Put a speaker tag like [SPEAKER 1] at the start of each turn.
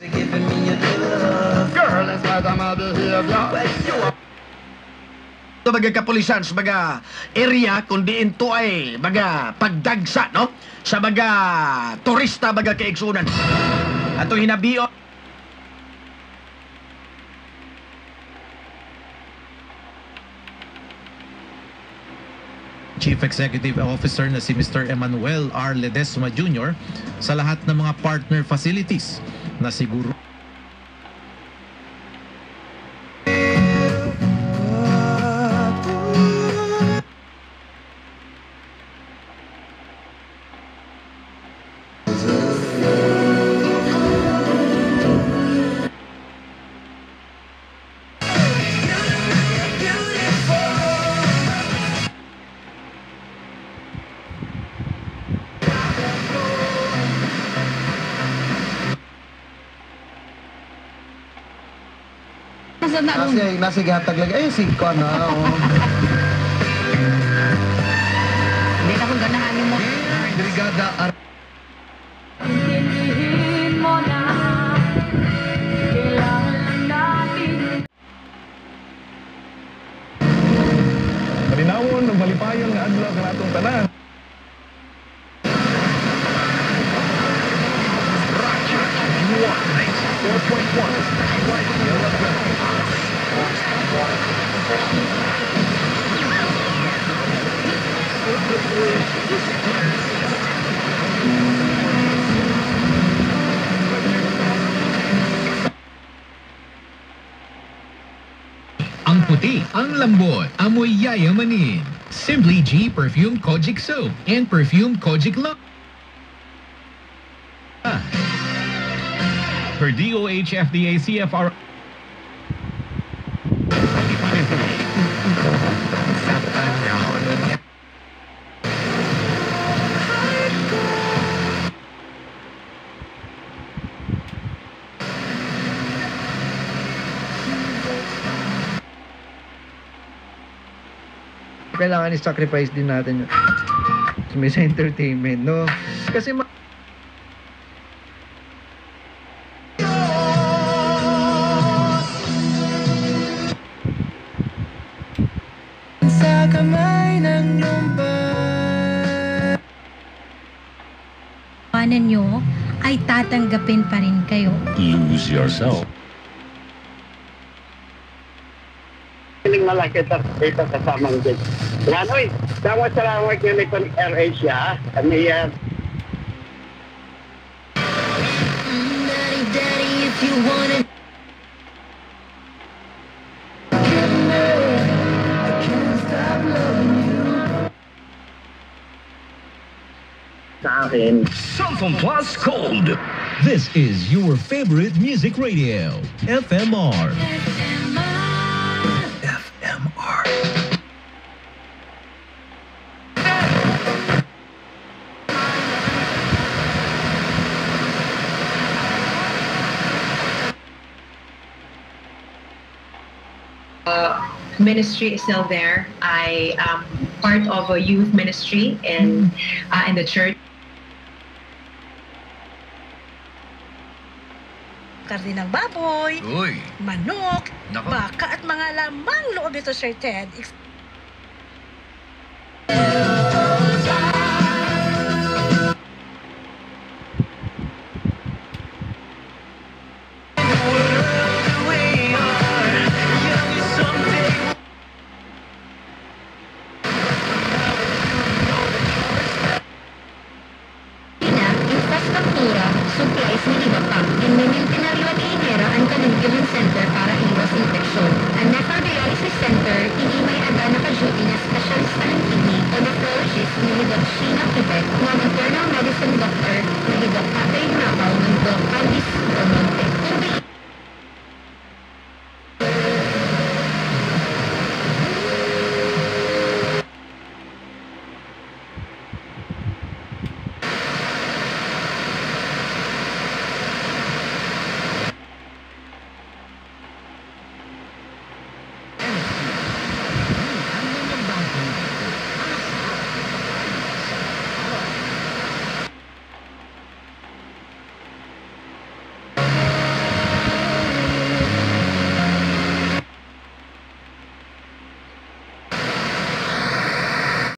[SPEAKER 1] Girl, it's like I'm a behavior. Sa baga kapulisan, sa baga area, kundi ito ay baga pagdagsa, no? Sa baga turista, baga kaigsunan. Ato hinabio.
[SPEAKER 2] Chief Executive Officer na si Mr. Emmanuel R. Ledesma Jr. sa lahat ng mga partner facilities na siguro
[SPEAKER 3] nasa gatag lagi. Ay, si Kon,
[SPEAKER 4] Hindi na kung ganahanin mo.
[SPEAKER 3] Brigada.
[SPEAKER 4] Intindihin mo na kailangan lang natin.
[SPEAKER 5] Marinawon, ang malipayon nga adlaw ka natong tanan.
[SPEAKER 6] Ang puti, ang lambot, amoy yayamanin. Simply G Perfume Kojic Soap and Perfume Kojic Look. Per DOH FDA CFR.
[SPEAKER 3] Kailangan i-sacrifice din natin sa entertainment, no? Kasi sa kamay ng lumba
[SPEAKER 7] panan nyo ay tatanggapin pa rin kayo.
[SPEAKER 5] Lose yourself.
[SPEAKER 8] Piling malaki ito kasamang din. Nganoy, dapat salamat yun ito ni AirAsia. Kami yan.
[SPEAKER 7] Daddy, daddy, if you want it.
[SPEAKER 8] Sa akin.
[SPEAKER 5] Something plus cold. This is your favorite music radio, FMR. FMR.
[SPEAKER 9] Ministry is still there. I am part of a youth ministry in the church.
[SPEAKER 10] Karne ng baboy,
[SPEAKER 1] Uy,
[SPEAKER 10] manok,
[SPEAKER 1] nako.
[SPEAKER 10] baka at mga lamang loob ito, Sir Ted.
[SPEAKER 7] Infrastruktura, supplies ni iba pa, and may maintenaryo at inera ang kanungkilan center para iwas infeksyon. Ang nephrodialysis center, hindi may aga naka-duty na specialista ng kidney o nephrologist ni Hidot Sheena Quebec, mga maternal medicine doctor na Hidot Patay Macaw ng Doc Aldis